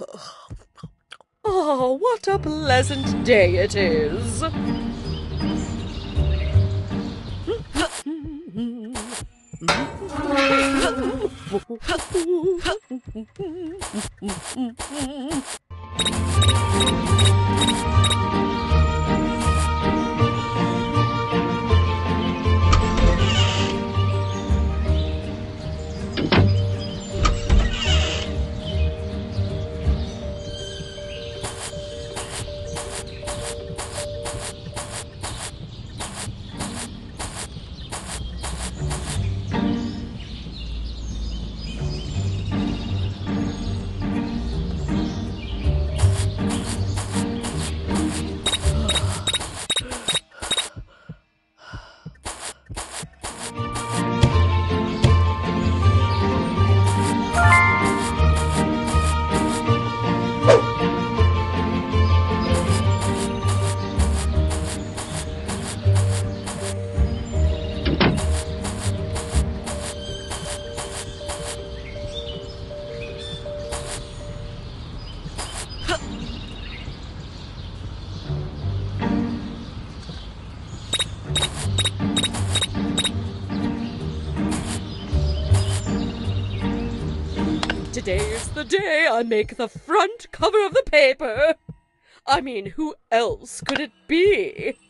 Oh, what a pleasant day it is! Today's the day I make the front cover of the paper. I mean, who else could it be?